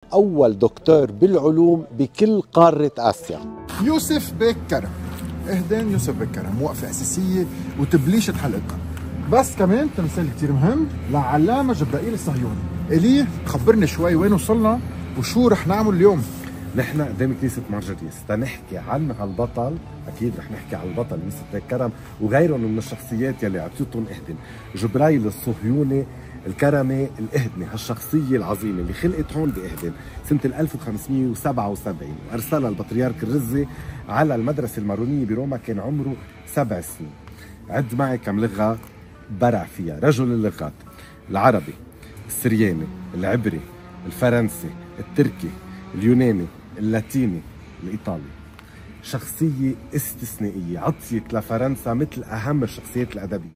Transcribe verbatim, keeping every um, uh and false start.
أول دكتور بالعلوم بكل قارة آسيا. يوسف بيك كرم، إهدان يوسف بيك كرم وقفة أساسية وتبليشة حلقتها. بس كمان تمثال كتير مهم لعلامة جبرائيل الصهيوني. إليه خبرني شوي وين وصلنا وشو رح نعمل اليوم؟ نحن قدام كنيسة مارجريس تنحكي عن هالبطل. أكيد رح نحكي عن البطل يوسف بيك كرم وغيرهم من الشخصيات يلي عطيتهم إهدن. جبرائيل الصهيوني الكرمي الإهدني، هالشخصية العظيمة اللي خلقت هون بإهدن سنة ألف وخمسمية وسبعة وسبعين وأرسلها البطريرك الرزي على المدرسة المارونية بروما، كان عمره سبع سنين. عد معي كم لغة برع فيها. رجل اللغات: العربي، السرياني، العبري، الفرنسي، التركي، اليوناني، اللاتيني، الإيطالي. شخصية استثنائية عطيت لفرنسا مثل أهم الشخصيات الأدبية.